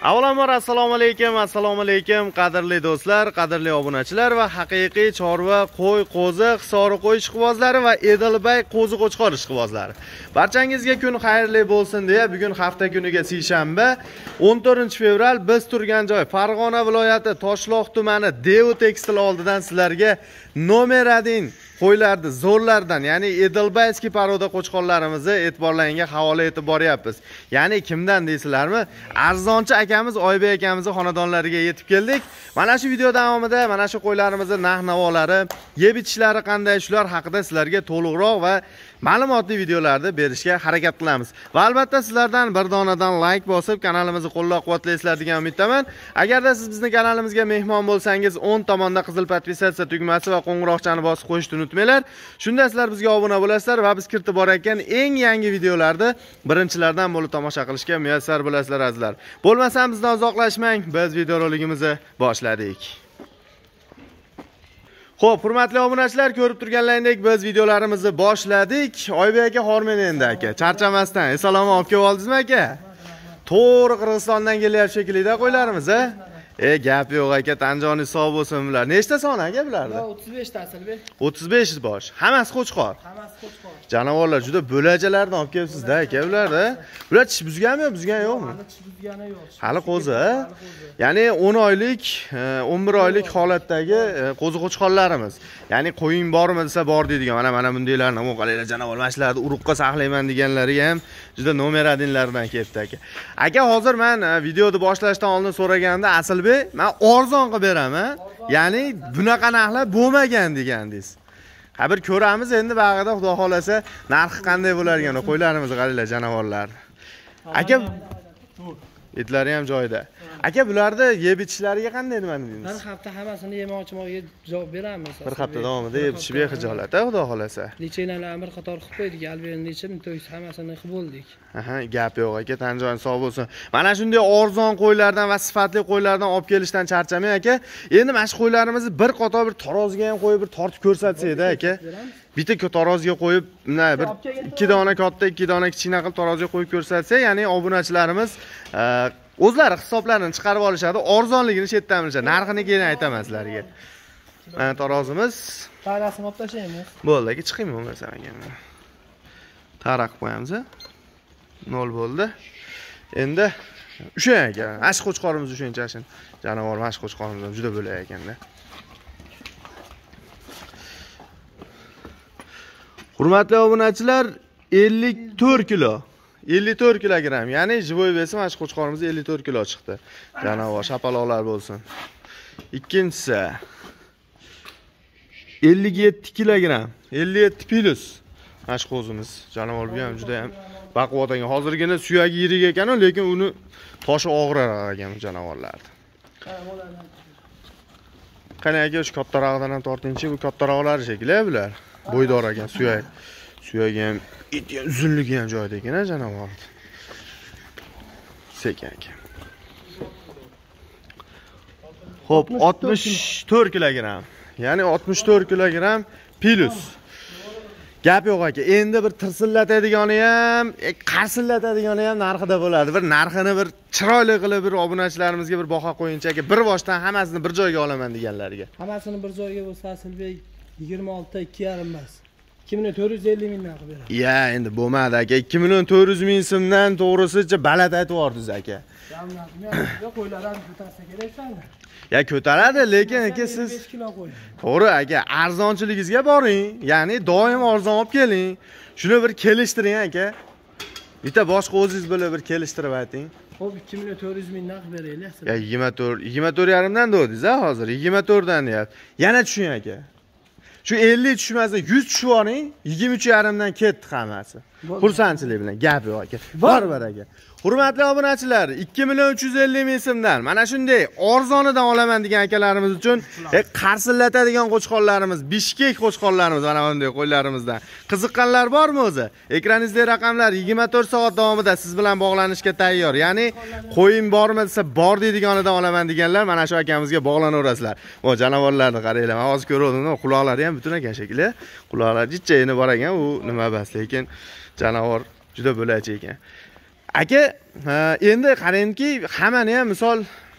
Avvalambor assalomu alaykum qadrli do'stlar, qadrli obunachilar va haqiqiy chorva, qo'y, qo'zi, hisori qo'y ishqibozlari va Edilbay qo'zi qo'chqor ishqibozlari. Barchangizga kun xayrli bo'lsin deya, bugun hafta kuniga seshanba 14-fevral biz turgan joy Farg'ona viloyati Toshloq tumani Dev tekstil oldidan sizlarga nomeradin qo'ylarni zo'rlardan, ya'ni Edilbayskiy paroda qo'chqorlarimizni e'tiborlaringga havola etib boryapmiz. Ya'ni kimdan deysizlarmi? Arzonchi akamiz Oybek akamizning xonadonlariga yetib keldik. Mana shu video davomida mana shu qo'ylarimizning narx-navolari, yeb ichishlari qanday, shular haqida sizlarga to'liqroq va ma'lumotli videolarni berishga harakat qilamiz. Va albatta sizlardan bir donadan like bosib kanalimizni qo'llab-quvvatlaysizlar degan umiddaman. Agarda siz bizning kanalimizga mehmon bo'lsangiz, o'ng tomonda qizil podpisatsiya tugmasi va qo'ng'iroqchani bosib qo'yishni unutmanglar. Shunda sizlar bizga obuna bo'lasizlar va biz kiritib borayotgan eng yangi videolarni birinchilardan bo'lib tomosha qilishga muyassar bo'lasizlar azizlar. Bo'lmasam bizdan uzoqlashmang, biz videoroligimizni boshladik. Xo'p, hurmatli obunachilar, ko'rib turganlaringdek biz videolarimizni boshladik. Oybek aka hormen endi aka, charchamasdan. Salom olib kelib oldingizmi aka? To'g'ri Qirg'izistondan kelyapti shekilli-da qo'ylarimiz, a? Gap yo'q aka, tanjoningiz sog' bo'lsin bular. Nechta son aka bularni? 35 ta Asilbek. 35 bosh. Hammasi qo'chqor. Hammasi qo'chqor. Janovorlar juda bo'lajalardan olib kelibsiz-da aka bularda. Bular tish buzganmi, buzgan yo'qmi? Hali tish buzgani yo'q. Hali qo'zi, ya'ni 10 oylik, 11 oylik holatdagi qo'zi qo'chqorlarimiz. Ya'ni qo'ying bormi desa bor deydigan. Mana bundaylarni o'qalaylar janovar mashlarni uruqqa saqlayman deganlari ham juda nomeradinlardan kelibdi aka. Aka, hozir men videoni boshlashdan oldin so'raganda Asilbek, men arzon qilib beraman. Ya'ni bunaqa narxlar bo'lmagan degandingiz. Ha, bir ko'ramiz endi bag'ida, xudo xolasa, narxi qanday bo'lar ekan qo'ylarimiz, qaranglar janovorlar. Aka, etlari ham joyida. Aka, bularda yeb ichishlariga qanday nima deymiz? Bir hafta hammasini yemoqchiga javob beramiz. Bir hafta davomida yeb ichish bexijolat, xudo xolasa. Licheynalarni bir qator qilib qo'ydik, albatta nechim to'yis hammasini qilib bo'ldik. Aha, gap yo'q aka, tan joying sog' bo'lsin. Mana shunday arzon qo'ylardan va sifatli qo'ylardan olib kelishdan charchamang aka. Endi mana shu qo'ylarimizni bir qator bir taroziga ham qo'yib bir tortib ko'rsatsangiz-da aka. Bitta taroziga qo'yib, bir 2 dona katta, 2 dona kichkina qilib taroziga qo'yib ko'rsatsa, ya'ni obunachilarimiz o'zlari hisoblarini chiqarib olishadi, arzonligini chetdan bilishadi. Narxini keyin aytaman sizlarga. Mana tarozimiz. Tarasini olib tashlaymiz. Bo'ldi aka, chiqing bo'lmasa aka. Taraq qo'yamiz. 0 bo'ldi. Endi o'sha aka, ash qo'chqorimiz o'shanchashin. Janavor mash qo'chqorimiz juda bo'lay ekanda. Hurmatli obunachilar, 54 kilo. 54 kilogram, ya'ni jivoy besi mash qo'chqorimiz 54 kilo chiqdi. Janavor shapaloqlar bo'lsin. Ikkinchisi 57 kilogram, 57 plus mash qo'zimiz. Janavor bu ham juda ham baquvvat ekan. Hozirgina suyagi yirik ekan, lekin uni toshi og'irroq ekan janavorlarni. Qani aka, shu kattarog'idan ham tortingchi, bu kattaroqlar shekilli bular. Bo'ydor ekan, suyagi ham, eti ham, uzunligi ham joyida ekan janavor. Sekin ekan. Xo'p, 64 kilogram. Ya'ni 64 kilogram plus. Gap yo'q aka. Endi bir tirsillatedigani ham, qarsillatedigani ham narxida bo'ladi. Bir narxini bir chiroyli qilib bir obunachilarimizga bir baho qo'yincha aka, bir boshdan hammasini bir joyga olaman deganlarga. Hammasini bir joyga bo'lsa Asilbek 26 2,5 emas. 2,450 mingdan qilib beramiz. Ya, endi bo'lmadi aka. 2,400 ming so'mdan to'g'risicha balat aytib yordingiz aka. Qo'ylarni ko'tarsa keraksan. Ya, ko'taradi, lekin aka siz 5 kilo qo'ying. To'g'ri aka, arzonchiligingizga boring. Ya'ni doim arzon olib keling. Shuni bir kelishtiring aka. Bitta boshqa o'zingiz bilan bir kelishtirib ayting. Xo'p, 2,400 mingdan qilib beraylik. Ya, 24,5 dan dedingiz hozir. 24 dan deyapti. Yana tushing aka. Shu 50 tushmasa 100 tushib oling, 23,5 dan ketdi hammasi. Xursandchilik bilan gap yo'q aka. Bor aka. Hurmatli obunachilar, 2,350 ming so'mdan mana shunday arzonidan olaman degan akalarimiz uchun qarsillatadigan qo'chqorlarimiz, Bishkek qo'chqorlarimiz mana bunday qo'ylarimizdan. Qiziqqanlar bormi o'zi? Ekranizdagi raqamlar 24 soat davomida siz bilan bog'lanishga tayyor. Ya'ni qo'ying bormi desa bor deydiganidan olaman deganlar mana shu akamizga bog'lanaverasizlar. Bu janovorlarni qaranglar. Men hozir ko'rdim, quloqlari ham butun ekan shekilli. Quloqlari jichchayini bor ekan, u nima bas, lekin janavor juda bo'lachi ekan. Aka, endi qarangki, hammani ham misol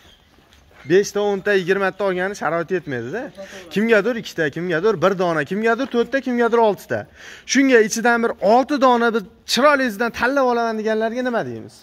5 ta, 10 ta, 20 ta olgani sharoit yetmaydi-da. Kimgadir 2 ta, kimgadir 1 dona, kimgadir 4 ta, kimgadir 6 ta. Shunga ichidan bir 6 dona biz chiroyligidan tanlab olaman deganlarga nima deymiz?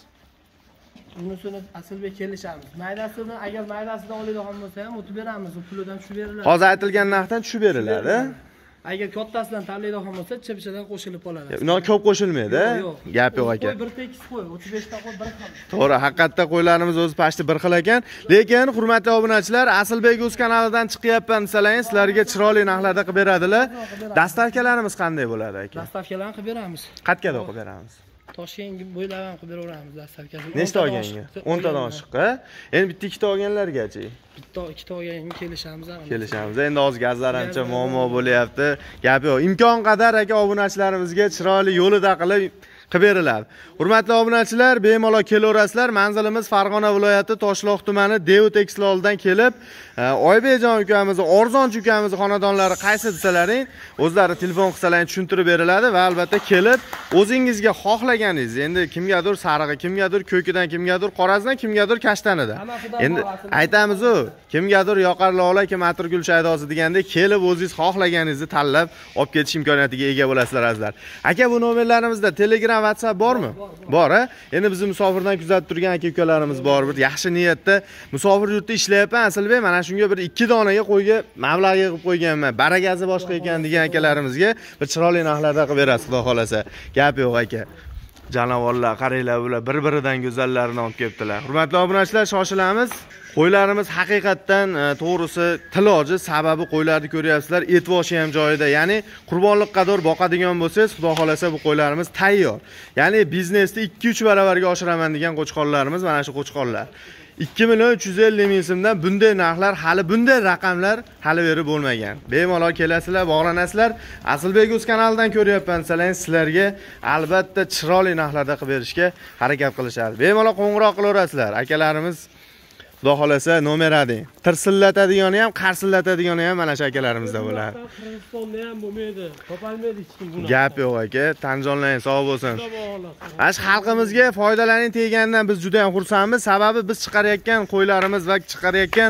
Unisini Asilbek kelishamiz. Maydasidan agar maydasidan oladigan bo'lsa ham o'tib beramiz, u pulidan tushib beriladi. Hozir aytilgan narxdan tushib beriladi. Agar kattasidan tanlaydigan bo'lsa, chipchadan qo'shilib qoladi. Ular ko'p qo'shilmaydi. Gap yo'q aka. Qo'y 1 tekis qo'y, 35 ta qo'y 1 xil. To'g'ri, haqiqatda qo'ylarimiz o'zi pashti bir xil ekan. Lekin hurmatli obunachilar, Asilbek o'z kanalidan chiqyapman desalaringiz, sizlarga chiroyli narxlarda qilib beradilar. Dastavkalarimiz qanday bo'ladi aka? Dastavkalarni qilib beramiz. Qatga qilib beramiz? Toshkentga bo'ylab ham qilib beraveramiz dastavkasini. Nechta olganga? 10 tadan oshiqqa. Endi bitta ikkita olganlargachi? Bitta ikkita olganga kelishamiz. Kelishamiz. Endi hozir gazlar ancha muammo bo'lyapti. Gap yo'q. Imkon qadar aka obunachilarimizga chiroyli yo'lida qilib beriladi. Hurmatli obunachilar, bemalol kelaverasizlar. Manzilimiz Farg'ona viloyati Toshloq tumani Devu tekstiloldan kelib, Oybekjon ukamiz, Orzonchi ukamiz xonadonlari qaysi desalaring, o'zlari telefon qilsalaring tushuntirib beriladi va albatta kelib, o'zingizga xohlaganingiz, endi kimgadir sarig'i, kimgadir ko'kidan, kimgadir qorasidan, kimgadir kashtanidan. Endi aytamiz-ku, kimgadir yoqar lola, kim atirgul shaydosi degandek kelib o'zingiz xohlaganingizni tanlab olib ketish imkoniyatiga ega bo'lasizlar azizlar. Aka, bu nomerlarimizda Telegram, WhatsApp bormi? Bor, a? Endi bizni musofirdan kuzatib turgan aka-ukalarimiz bor. Bir yaxshi niyatda musofir yurtda ishlayapman, Asilbek, mana shunga bir 2 donaga qo'yga mablag' yig'ib qo'yganman. Barakasi boshqa ekan degan akalarimizga bir chiroyli narxlarda qilib berasiz, xudo xolasa. Gap yo'q aka. Janavorlar, qaranglar, bular bir-biridan go'zallarini olib kelibdilar. Hurmatli obunachilar, shoshilamiz. Qo'ylarimiz haqiqatdan to'g'risi tiloji, sababi qo'ylarni ko'ryapsizlar, etvoshi ham joyida. Ya'ni qurbonlikqa qadar boqadigan bo'lsangiz, xudo xolasa bu qo'ylarimiz tayyor. Ya'ni biznesni 2-3 baravarga oshiraman degan qo'chqonlarimiz mana shu qo'chqonlar. 2.350.000 so'mdan bunday narxlar, hali bunday raqamlar hali berib bo'lmagan. Bemalol kelasizlar, bog'lanasizlar. Asilbek o'z kanalidan ko'ryapman desalaringiz, sizlarga albatta chiroyli narxlarda qilib berishga harakat qilishadi. Bemalol qo'ng'iroq qilaverasizlar. Akalarimiz xudo xolasa nomeradi. Tirsillatadigan ham, qarsillatadigan ham mana shu akalarimizda bo'ladi. Qirg'izistonda ham bo'lmaydi. Topolmaydi hech kim buni. Gap yo'q aka, tanjonlang sog' bo'lsin. Ash xalqimizga foydalaning teganidan biz juda ham xursandmiz. Sababi biz chiqarayotgan qo'ylarimiz va chiqarayotgan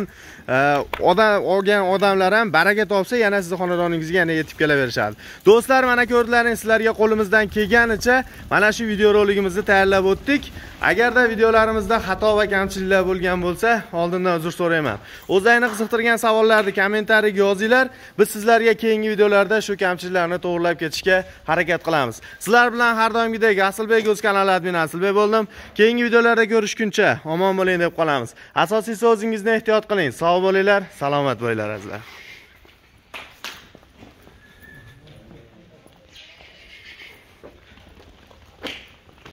odamlar ham baraka topsa, yana sizning xonadoningizga yana yetib kelaverishadi. Do'stlar, mana ko'rdlaring, sizlarga qo'limizdan kelganicha mana shu video roligimizni tayyorlab o'tdik. Agarda videolarimizda xato va kamchiliklar bo'lgan bo'lsa, oldindan uzr so'rayman. O'zlarini qiziqtirgan savollarni kommentariyaga yozinglar. Biz sizlarga keyingi videolarda shu kamchiliklarni to'g'rilab ketishga harakat qilamiz. Sizlar bilan har doimgidek Asilbek o'z kanali admin Asilbek bo'ldim. Keyingi videolarda ko'rishguncha omon bo'ling deb qolamiz. Asosiysi o'zingizni ehtiyot qiling. Sog' bo'linglar, salomat bo'linglar azizlar.